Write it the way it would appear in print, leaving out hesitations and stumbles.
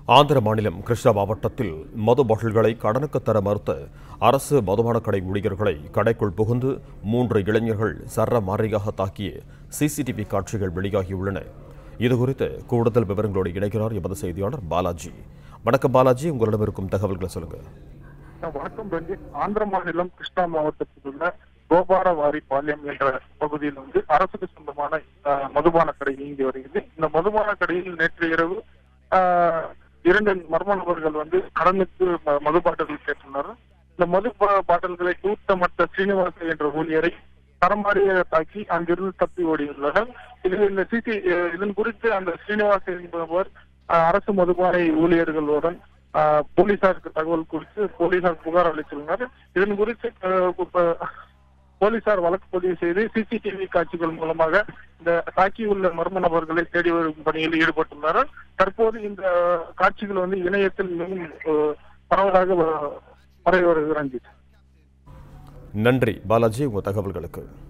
ஆந்திர மாநிலம் கிருஷ்ணா மாவட்டத்தில் மது பாட்டில்களை கடனுக்கு தர மறுத்த அரசு மதுபான கடை ஊழியர்களை கடைக்குள் புகுந்து 3 இளைஞர்கள் சரமாரியாக தாக்கிய சிசிடிவி காட்சிகள் வெளியாகியுள்ளன. இதுகுறித்து கூடுதல் விவரங்களோடு இணைக்கிறார் எமது செய்தியாளர் பாலாஜி. வணக்கம் பாலாஜி, உங்களிடம் இருக்கும் தகவல்களை சொல்லுங்க. வணக்கம் ரஞ்சித். ஆந்திர மாநிலம் கிருஷ்ணா மாவட்டத்தில் உள்ள கோபாரவாரி பாளையம் என்ற பகுதியில் அரசுக்கு சொந்தமான மதுபான கடை இயங்கி வருகிறது. இந்த மதுபான கடையில் நேற்று இரவு 2 மர்ம நபர்கள் கடனுக்கு மது பாட்டில்கள் கேட்டுள்ளனர். இந்த மது பாட்டில்களை தூத்தமட்ட ஸ்ரீனிவாச என்ற ஊழியரை தரமாரியாக தாக்கி அங்கிருந்து தப்பி ஓடியுள்ளனர். இதன் குறித்து அந்த ஸ்ரீனிவாச என்பவர் அரசு மதுபானை ஊழியர்களுடன் போலீசாருக்கு தகவல் குறித்து போலீசார் புகார் அளித்துள்ளனர். இதன் குறித்து போலீசார் வழக்கு பதிவு செய்து சிசிடிவி காட்சிகள் மூலமாக இந்த தாக்கியுள்ள மர்ம நபர்களை தேடி வரும் பணியில் ஈடுபட்டுள்ளனர். தற்போது இந்த காட்சிகள் இணையத்தில் மிகவும் பரவலாக பரவி வருகிறது. நன்றி பாலாஜி, உங்கள் தகவல்களுக்கு.